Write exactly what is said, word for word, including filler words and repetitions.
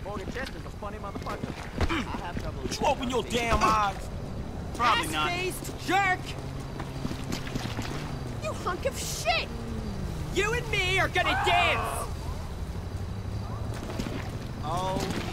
Morgan Chester's a funny motherfucker. I have trouble. Would you open your damn eyes? Probably not. Ass-faced jerk! You hunk of shit! You and me are gonna dance! Oh.